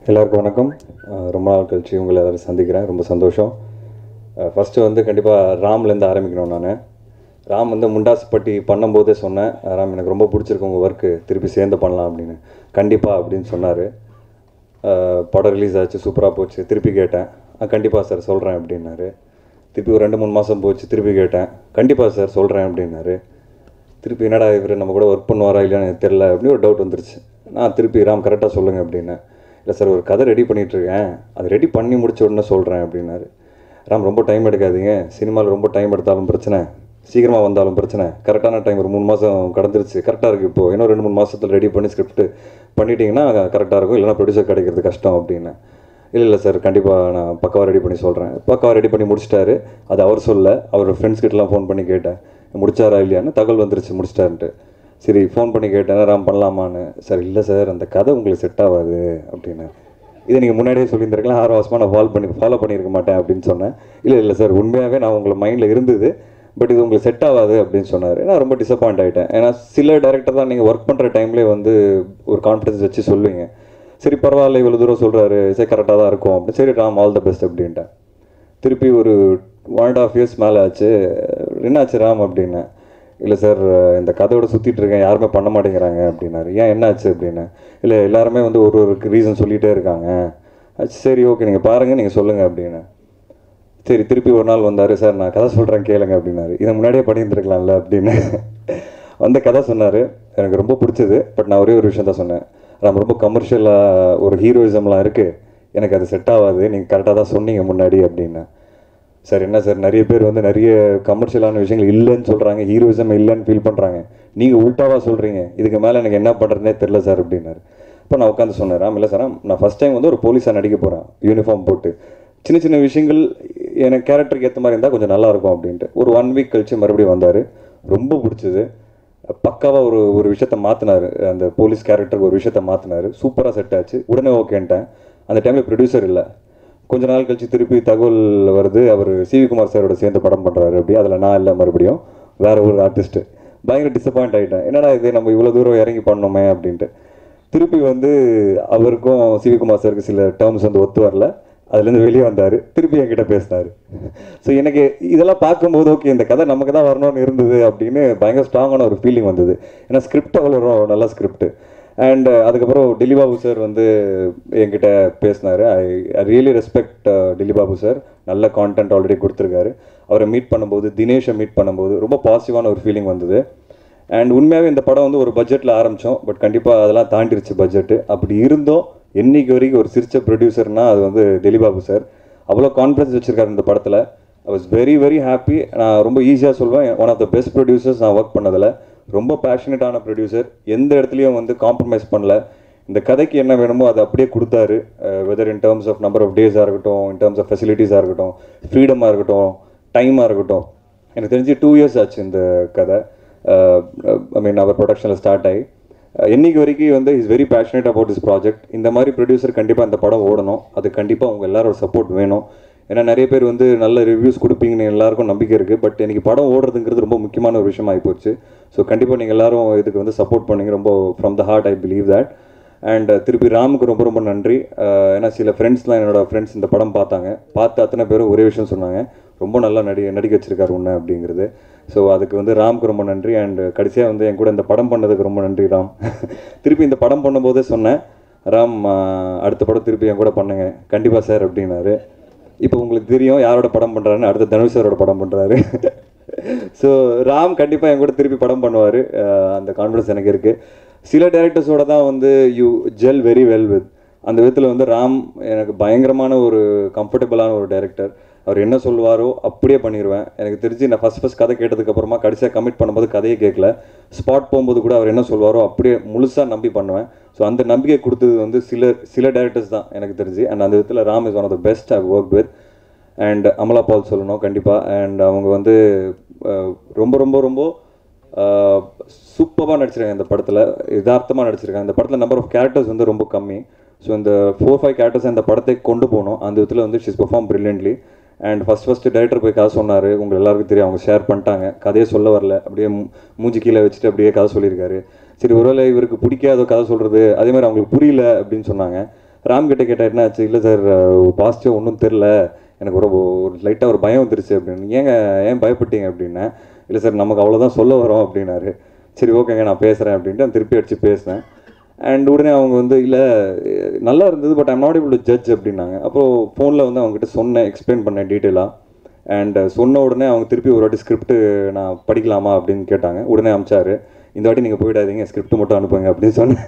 எல்லாருக்கும் வணக்கம். ரொம்ப நாள் கழிச்சு உங்களை எல்லாரும் சந்திக்கிறேன், ரொம்ப சந்தோஷம். ஃபஸ்ட்டு வந்து கண்டிப்பாக ராம்லேருந்து ஆரம்பிக்கணும். ராம் வந்து முண்டாசுப்பட்டி பண்ணும்போதே சொன்னேன், ராம் எனக்கு ரொம்ப பிடிச்சிருக்கு உங்கள் ஒர்க்கு, திருப்பி சேர்ந்து பண்ணலாம் அப்படின்னு. கண்டிப்பாக அப்படின்னு சொன்னார். படம் ரிலீஸ் ஆச்சு, சூப்பராக போச்சு. திருப்பி கேட்டேன், கண்டிப்பாக சார் சொல்கிறேன் அப்படின்னாரு. திருப்பி ஒரு 2-3 மாதம் போச்சு, திருப்பி கேட்டேன், கண்டிப்பாக சார் சொல்கிறேன் அப்படின்னாரு. திருப்பி என்னடா இவர் நம்ம கூட ஒர்க் பண்ணுவாரா இல்லையான்னு எனக்கு தெரில அப்படின்னு ஒரு டவுட் வந்துருச்சு. நான் திருப்பி ராம் கரெக்டாக சொல்லுங்கள் அப்படின்னேன். இல்லை சார், ஒரு கதை ரெடி பண்ணிகிட்ருக்கேன், அது ரெடி பண்ணி முடிச்ச உடனே சொல்கிறேன் அப்படின்னாரு. ராம் ரொம்ப டைம் எடுக்காதீங்க, சினிமாவில் ரொம்ப டைம் எடுத்தாலும் பிரச்சனை, சீக்கிரமாக வந்தாலும் பிரச்சனை. கரெக்டான டைம் ஒரு 3 மாதம் கடந்துருச்சு, கரெக்டாக இருக்குது. இப்போது இன்னும் 2-3 மாதத்தில் ரெடி பண்ணி ஸ்கிரிப்ட் பண்ணிட்டீங்கன்னா கரெக்டாக இருக்கும், இல்லைனா ப்ரொடியூசர் கிடைக்கிறது கஷ்டம் அப்படின்னு. இல்லை சார், கண்டிப்பாக நான் பக்காவாக ரெடி பண்ணி சொல்கிறேன். பக்காவாக ரெடி பண்ணி முடிச்சிட்டாரு. அது அவர் சொல்ல, அவர் ஃப்ரெண்ட்ஸ்கிட்டலாம் ஃபோன் பண்ணி கேட்டேன், முடிச்சாரா இல்லையான்னு. தகவல் வந்துருச்சு முடிச்சிட்டாருன்ட்டு. சரி, ஃபோன் பண்ணி கேட்டேன், ராம் பண்ணலாமான்னு. சார் இல்லை சார், அந்த கதை உங்களுக்கு செட் ஆகாது அப்படின்னு. இதை நீங்கள் முன்னாடியே சொல்லியிருந்திருக்கலாம், 6 மாதமாக நான் ஃபாலோ பண்ணியிருக்க மாட்டேன் அப்படின்னு சொன்னேன். இல்லை சார், உண்மையாகவே நான் உங்களை மைண்டில் இருந்தது, பட் இது உங்களுக்கு செட் ஆகாது அப்படின்னு சொன்னார். நான் ரொம்ப டிசப்பாயிண்ட் ஆகிட்டேன். ஏன்னா சில டேரக்டர் தான் நீங்கள் ஒர்க் பண்ணுற டைம்லேயே வந்து ஒரு கான்ஃபிடன்ஸ் வச்சு சொல்லுவீங்க. சரி பரவாயில்ல, இவ்வளோ தூரம் சொல்கிறாரு, சரி கரெக்டாக தான் இருக்கும் அப்படின்னு. சரி ராம், ஆல் த பெஸ்ட் அப்படின்ட்டேன். திருப்பி ஒரு 1.5 years மேலே ஆச்சு. என்னாச்சு ராம் அப்படின்னேன். இல்லை சார், இந்த கதையோட சுற்றிட்டு இருக்கேன், யாருமே பண்ண மாட்டேங்கிறாங்க அப்படின்னாரு. ஏன் என்னாச்சு அப்படின்னு. இல்லை எல்லாருமே வந்து ஒரு ரீசன் சொல்லிகிட்டே இருக்காங்க. சரி ஓகே, நீங்கள் பாருங்கள், நீங்கள் சொல்லுங்கள் அப்படின்னு. சரி, திருப்பி ஒரு நாள் வந்தார். சார் நான் கதை சொல்கிறேன் கேளுங்க அப்படின்னாரு. இதை முன்னாடியே பண்ணியிருந்துருக்கலாம்ல அப்படின்னு வந்த கதை சொன்னார். எனக்கு ரொம்ப பிடிச்சது. பட் நான் ஒரே ஒரு விஷயம் தான் சொன்னேன், நம்ம ரொம்ப கமர்ஷியலாக ஒரு ஹீரோயிசம்லாம் இருக்குது, எனக்கு அது செட் ஆகாது, நீங்கள் கரெக்டாக தான் சொன்னீங்க முன்னாடி அப்படின்னு. சார் என்ன சார், நிறைய பேர் வந்து நிறைய கமர்ஷியலான விஷயங்கள் இல்லைன்னு சொல்கிறாங்க, ஹீரோயிசம் இல்லைன்னு ஃபீல் பண்ணுறாங்க, நீங்கள் உல்ட்டாவாக சொல்கிறீங்க, இதுக்கு மேலே எனக்கு என்ன பண்ணுறதுனே தெரில சார் அப்படின்னாரு. இப்போ நான் உட்காந்து சொன்னேன், ராம் இல்லை சார், நான் ஃபஸ்ட் டைம் வந்து ஒரு போலீஸாக நடிக்க போகிறேன், யூனிஃபார்ம் போட்டு. சின்ன சின்ன விஷயங்கள் எனக்கு கேரக்டருக்கு ஏற்ற மாதிரி இருந்தால் கொஞ்சம் நல்லாயிருக்கும் அப்படின்ட்டு. ஒரு 1 week கழிச்சு மறுபடியும் வந்தார். ரொம்ப பிடிச்சது. பக்காவாக ஒரு விஷயத்த மாற்றினார், அந்த போலீஸ் கேரக்டருக்கு ஒரு விஷயத்த மாற்றினார். சூப்பராக செட் ஆச்சு. உடனே ஓகேன்ட்டேன். அந்த டைமில் ப்ரொடியூசர் இல்லை. கொஞ்ச நாள் கழிச்சு திருப்பி தகவல் வருது, அவர் சிவி குமார் சாரோட சேர்ந்து படம் பண்ணுறாரு அப்படி. அதில் நான் இல்லை, மறுபடியும் வேறு ஒரு ஆர்டிஸ்ட்டு. பயங்கர டிசப்பாயிண்ட் ஆகிட்டேன். என்னடா இது, நம்ம இவ்வளோ தூரம் இறங்கி பண்ணோமே அப்படின்ட்டு. திருப்பி வந்து அவருக்கும் சிவி குமார் சாருக்கு சில டேர்ம்ஸ் வந்து ஒத்து வரல, அதுலேருந்து வெளியே வந்தார். திருப்பி என்கிட்ட பேசினார். ஸோ எனக்கு இதெல்லாம் பார்க்கும்போது ஓகே, இந்த கதை நமக்கு தான் வரணும்னு இருந்தது அப்படின்னு பயங்கர ஸ்ட்ராங்கான ஒரு ஃபீலிங் வந்தது. ஏன்னா ஸ்கிரிப்ட் அவ்வளோ நல்ல ஸ்கிரிப்ட். அண்ட் அதுக்கப்புறம் டில்லி பாபு சார் வந்து என்கிட்ட பேசினார். I really respect Dilli Babu sir. நல்ல கான்டென்ட் ஆல்ரெடி கொடுத்துருக்காரு. அவரை மீட் பண்ணும்போது, தினேஷை மீட் பண்ணும்போது ரொம்ப பாசிட்டிவான ஒரு ஃபீலிங் வந்தது. அண்ட் உண்மையாகவே இந்த படம் வந்து ஒரு பட்ஜெட்டில் ஆரம்பித்தோம், பட் கண்டிப்பாக அதெல்லாம் தாண்டிருச்சு பட்ஜெட்டு. அப்படி இருந்தோம் என்னைக்கு வரைக்கும் ஒரு சிரிச்ச ப்ரொடியூசர்னால் அது வந்து டில்லி பாபு சார். அவ்வளோ கான்ஃபிடன்ஸ் வச்சுருக்காரு இந்த படத்தில். I was very very happy. நான் ரொம்ப ஈஸியாக சொல்வேன், one of the best producers நான் ஒர்க் பண்ணதில். ரொம்ப பேஷனட்டான ப்ரொடியூசர், எந்த இடத்துலையும் வந்து காம்ப்ரமைஸ் பண்ணல. இந்த கதைக்கு என்ன வேணுமோ அதை அப்படியே கொடுத்தாரு. Whether in terms of number of டேஸாக இருக்கட்டும், இன் டேர்ம்ஸ் ஆஃப் ஃபெசிலிட்டிஸாக இருக்கட்டும், ஃப்ரீடமாக இருக்கட்டும், டைமாக இருக்கட்டும். எனக்கு தெரிஞ்சு 2 years ஆச்சு இந்த கதை. ஐ மீன் அவர் ப்ரொடக்ஷனில் ஸ்டார்ட் ஆகி இன்னைக்கு வரைக்கும் வந்து is very passionate about this project. இந்த மாதிரி ப்ரொடியூசர் கண்டிப்பாக இந்த படம் ஓடணும். அது கண்டிப்பாக உங்கள் எல்லாரோட சப்போர்ட் வேணும். ஏன்னா நிறைய பேர் வந்து நல்ல ரிவ்யூஸ் கொடுப்பீங்கன்னு எல்லாருக்கும் நம்பிக்கை இருக்குது. பட் எனக்கு படம் ஓடுறதுங்கிறது ரொம்ப முக்கியமான ஒரு விஷயம் ஆகிப்போச்சு. ஸோ கண்டிப்பாக நீங்கள் எல்லாரும் இதுக்கு வந்து சப்போர்ட் பண்ணிங்க. ரொம்ப from the heart I believe that. And திருப்பி ராமுக்கு ரொம்ப ரொம்ப நன்றி. ஏன்னா சில ஃப்ரெண்ட்ஸ்லாம், என்னோடய ஃப்ரெண்ட்ஸ் இந்த படம் பார்த்து அத்தனை பேரும் ஒரே விஷயம் சொன்னாங்க, ரொம்ப நல்லா நடிக்க வச்சிருக்காரு உன்னை அப்படிங்கிறது. ஸோ அதுக்கு வந்து ராமுக்கு ரொம்ப நன்றி. அண்ட் கடைசியாக வந்து என் கூட இந்த படம் பண்ணதுக்கு ரொம்ப நன்றி ராம். திருப்பி இந்த படம் பண்ணும்போதே சொன்னேன், ராம் அடுத்த படம் திருப்பி என் கூட பண்ணுங்க கண்டிப்பாக சார் அப்படின்னாரு. இப்போ உங்களுக்கு தெரியும் யாரோட படம் பண்ணுறாருன்னு. அடுத்த தனுஷ் சாரோட படம் பண்ணுறாரு. ஸோ ராம் கண்டிப்பாக என் கூட திருப்பி படம் பண்ணுவார், அந்த கான்ஃபிடன்ஸ் எனக்கு இருக்குது. சில டேரக்டர்ஸோட தான் வந்து you gel very well with. அந்த விதத்தில் வந்து ராம் எனக்கு பயங்கரமான ஒரு கம்ஃபர்டபுளான ஒரு டைரக்டர். அவர் என்ன சொல்லுவாரோ அப்படியே பண்ணிடுவேன். எனக்கு தெரிஞ்சு நான் ஃபஸ்ட் கதை கேட்டதுக்கப்புறமா கடைசியாக கமிட் பண்ணும்போது கதையே கேட்கல. ஸ்பாட் போகும்போது கூட அவர் என்ன சொல்லுவாரோ அப்படியே முழுசாக நம்பி பண்ணுவேன். ஸோ அந்த நம்பிக்கை கொடுத்தது வந்து சில டேரக்டர்ஸ் தான் எனக்கு தெரிஞ்சு. அண்ட் அந்த விதத்தில் Ram is one of the best I work with. And Amala Paul சொல்லணும் கண்டிப்பாக. அண்ட் அவங்க வந்து ரொம்ப ரொம்ப ரொம்ப சூப்பராக நடிச்சிருக்காங்க இந்த படத்தில். யதார்த்தமாக நடிச்சிருக்காங்க. இந்த படத்தில் நம்பர் ஆஃப் கேரக்டர்ஸ் வந்து ரொம்ப கம்மி. ஸோ இந்த 4-5 கேரக்டர்ஸ் இந்த படத்தை கொண்டு போகணும். அந்த விதத்தில் வந்து she's perform brilliantly. And first director போய் கதை சொன்னார். உங்கள் எல்லாருக்கும் தெரியும், அவங்க ஷேர் பண்ணிட்டாங்க. கதையே சொல்ல வரல, அப்படியே மூஞ்சி கீழே வச்சுட்டு அப்படியே கதை சொல்லியிருக்காரு. சரி ஒருவேளை இவருக்கு பிடிக்காத கதை சொல்கிறது, அதே மாதிரி அவங்களுக்கு புரியல அப்படின்னு சொன்னாங்க. ராம் கிட்ட கேட்டால் என்ன ஆச்சு, இல்லை சார் பாசிட்டிவ் ஒன்றும் தெரில, எனக்கு ஒரு லைட்டாக ஒரு பயம் வந்துருச்சு அப்படின்னு. ஏன் பயப்பட்டீங்க அப்படின்னா, இல்லை சார் நமக்கு அவ்வளோதான் சொல்ல வரோம் அப்படின்னாரு. சரி ஓகேங்க நான் பேசுகிறேன் அப்படின்ட்டு திருப்பி அடித்து பேசினேன். அண்ட் உடனே அவங்க வந்து இல்லை நல்லா இருந்தது but I'm not able to judge அப்படின்னாங்க. அப்புறம் ஃபோனில் வந்து அவங்ககிட்ட சொன்னேன், எக்ஸ்பிளைன் பண்ணேன் டீட்டெயிலாக. அண்ட் சொன்ன உடனே அவங்க திருப்பி ஒரு வாட்டி ஸ்கிரிப்ட் நான் படிக்கலாமா அப்படின்னு கேட்டாங்க. உடனே அமிச்சாரு, இந்த வாட்டி நீங்கள் போயிடாதீங்க, ஸ்கிரிப்ட் மட்டும் அனுப்புங்க அப்படின்னு சொன்னேன்.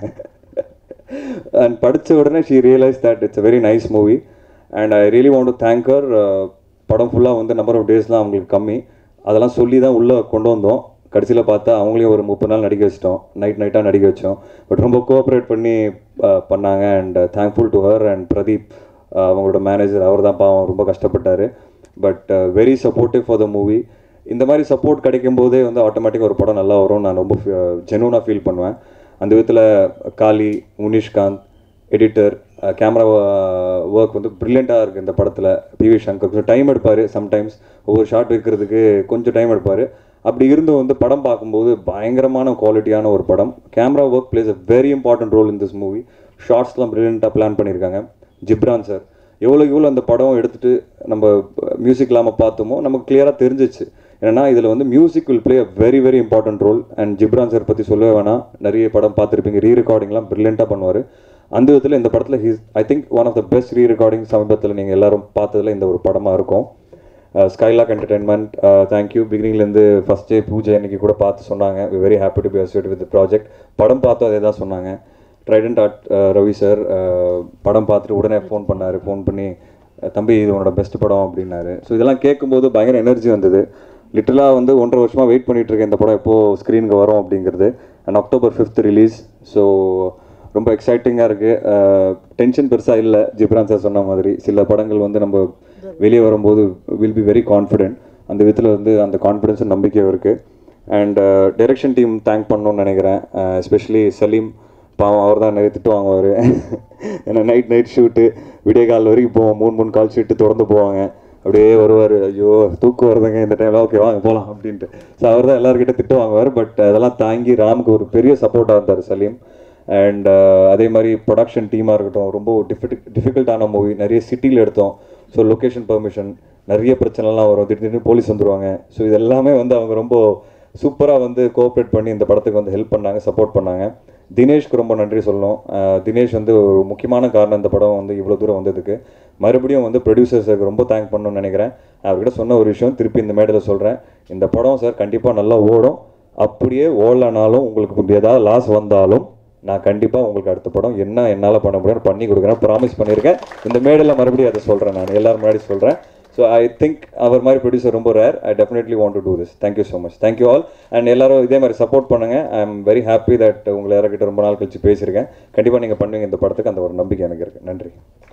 அண்ட் படித்த உடனே she realise that it's a very nice movie and I really want to thank her. படம் ஃபுல்லாக வந்து நம்பர் ஆஃப் டேஸ்லாம் அவங்களுக்கு கம்மி, அதெல்லாம் சொல்லி தான் உள்ளே கொண்டு வந்தோம். கடைசியில் பார்த்தா அவங்களையும் ஒரு 30 நாள் நடிக்க வச்சிட்டோம், நைட்டாக நடிக்க வச்சோம். பட் ரொம்ப கோஆப்ரேட் பண்ணி பண்ணாங்க. And thankful to her. And Pradeep அவங்களோட மேனேஜர், அவர் தான் பாவம் ரொம்ப கஷ்டப்பட்டார். But very supportive for the movie. இந்த மாதிரி சப்போர்ட் கிடைக்கும் போதே வந்து ஆட்டோமேட்டிக்காக ஒரு படம் நல்லா வரும் நான் ரொம்ப ஜெனுவனாக ஃபீல் பண்ணுவேன். அந்த விதத்தில் Kali, Munishkanth, editor, camera work வந்து ப்ரில்லியண்ட்டாக இருக்குது இந்த படத்தில். பிவி சங்கர் கொஞ்சம் டைம் எடுப்பார், சம்டைம்ஸ் ஒவ்வொரு ஷாட் வைக்கிறதுக்கு கொஞ்சம் டைம் எடுப்பார். அப்படி இருந்தும் வந்து படம் பார்க்கும்போது பயங்கரமான குவாலிட்டியான ஒரு படம். Camera work plays a very important role in this movie. ஷார்ட்ஸ்லாம் ப்ரில்லியண்ட்டாக பிளான் பண்ணியிருக்காங்க. ஜிப்ரான் சார் எவ்வளோ அந்த படம் எடுத்துகிட்டு நம்ம மியூசிக் இல்லாமல் பார்த்தோமோ நமக்கு கிளியராக தெரிஞ்சிச்சு. ஏன்னா இதில் வந்து music will play a very very important role. And Ghibran sir பற்றி சொல்லவே வேணாம், நிறைய படம் பார்த்துருப்பீங்க, ரெக்கார்டிங்லாம் ப்ரில்லியண்ட்டாக பண்ணுவார். அந்த விதத்தில் இந்த படத்தில் I think one of the best recording சமீபத்தில் நீங்கள் எல்லோரும் பார்த்ததில் இந்த ஒரு படமாக இருக்கும். Skylark entertainment thank you. பிகினிங்லேருந்து ஃபஸ்ட் டே பூஜை அன்றைக்கி கூட பார்த்து சொன்னாங்க, we very happy to be associate with project. படம் பார்த்து அதே தான் சொன்னாங்க. ட்ரைடன்ட் ஆர்ட் ரவி சார் படம் பார்த்துட்டு உடனே ஃபோன் பண்ணி தம்பி இது உன்னோட பெஸ்ட் படம் அப்படின்னாரு. ஸோ இதெல்லாம் கேட்கும்போது பயங்கர எனர்ஜி வந்தது. லிட்டலாக வந்து 1.5 வருஷமாக வெயிட் பண்ணிகிட்ருக்கேன் இந்த படம் எப்போது ஸ்க்ரீனுக்கு வரும் அப்படிங்கிறது. And October 5th release. So ரொம்ப எக்ஸைட்டிங்காக இருக்குது. டென்ஷன் பெருசாக இல்லை. ஜிப்ரான் சார் சொன்ன மாதிரி சில படங்கள் வந்து நம்ம வெளியே வரும்போது வில் பி வெரி கான்ஃபிடென்ட். அந்த விதத்தில் வந்து அந்த கான்ஃபிடென்ஸும் நம்பிக்கையும் இருக்குது. அண்ட் டைரக்ஷன் டீம் தேங்க் பண்ணணும்னு நினைக்கிறேன். எஸ்பெஷலி சலீம், பாவம் அவர் தான் நிறைய திட்டு வாங்குவார். ஏன்னா நைட் ஷூட்டு விடிய கால் வரைக்கும் போவோம், 3 கால் ஷூட்டு தொடர்ந்து போவாங்க. அப்படியே வருவார், ஐயோ தூக்கம் வருதுங்க இந்த டைமில், ஓகே வாங்க போகலாம் அப்படின்ட்டு. ஸோ அவர் தான் எல்லாருக்கிட்ட திட்டு வாங்குவார். பட் அதெல்லாம் தாங்கி ராமுக்கு ஒரு பெரிய சப்போர்ட்டாக இருந்தார் சலீம். அண்ட் அதே மாதிரி ப்ரொடக்ஷன் டீமாக இருக்கட்டும், ரொம்ப டிஃபிகல்ட்டான மூவி, நிறைய சிட்டியில் எடுத்தோம். ஸோ லொக்கேஷன் பெர்மிஷன் நிறைய பிரச்சனைலாம் வரும், திடீர்னு போலீஸ் வந்துடுவாங்க. ஸோ இது எல்லாமே வந்து அவங்க ரொம்ப சூப்பராக வந்து கோஆப்ரேட் பண்ணி இந்த படத்துக்கு வந்து ஹெல்ப் பண்ணாங்க, சப்போர்ட் பண்ணாங்க. தினேஷ்க்கு ரொம்ப நன்றி சொல்லணும். தினேஷ் வந்து ஒரு முக்கியமான காரணம் இந்த படம் வந்து இவ்வளோ தூரம் வந்ததுக்கு. மறுபடியும் வந்து ப்ரொடியூசர்ஸுக்கு ரொம்ப தேங்க் பண்ணணும்னு நினைக்கிறேன். அவர்கிட்ட சொன்ன ஒரு விஷயம் திருப்பி இந்த மேடையில் சொல்கிறேன், இந்த படம் சார் கண்டிப்பாக நல்லா ஓடும். அப்படியே ஓடலனாலும் உங்களுக்கு ஏதாவது லாஸ் வந்தாலும் நான் கண்டிப்பாக உங்களுக்கு அடுத்த படம் என்ன என்னால் பண்ண முடியும்னு பண்ணி கொடுக்குறேன், ப்ராமிஸ் பண்ணியிருக்கேன். இந்த மேடையில் மறுபடியும் அதை சொல்கிறேன், நான் எல்லோரும் முன்னாடி சொல்கிறேன். ஸோ ஐ திங்க் அவர் மாதிரி ப்ரொடியூசர் ரொம்ப rare. I definitely want to do this. Thank you so much. Thank you all. And எல்லாரும் இதே மாதிரி சப்போர்ட் பண்ணுங்கள். I am very happy that உங்களை யார்கிட்ட ரொம்ப நாள் கழிச்சு பேசியிருக்கேன். கண்டிப்பாக நீங்கள் பண்ணுவீங்க இந்த படத்துக்கு, அந்த ஒரு நம்பிக்கை எனக்கு இருக்குது. நன்றி.